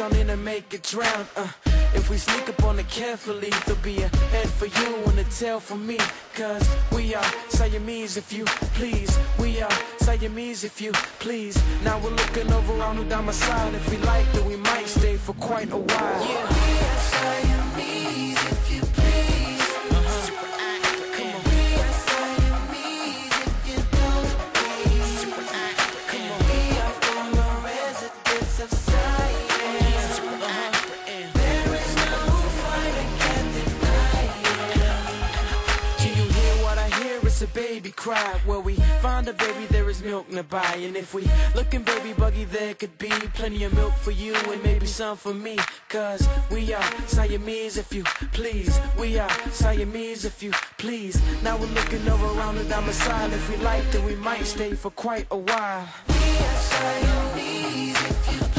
drown in and make it drown. If we sneak up on it carefully, there'll be a head for you and a tail for me. Cause we are Siamese, if you please. We are Siamese, if you please. Now we're looking over on who down my side. If we like it, we might stay for quite a while. Yeah, we are Siamese, if you please. Super African. We are Siamese, if you don't please. Super African. We are former residents of Siam. Super African. There is no fight, I can't deny it. Do you hear what I hear? It's a baby cry. Where we find a baby, there is milk nearby. And if we looking baby buggy, there could be plenty of milk for you and maybe some for me. Cause we are Siamese, if you please. We are Siamese, if you please. Now we're looking over around and down the side. If we like it, we might stay for quite a while. We are Siamese, if you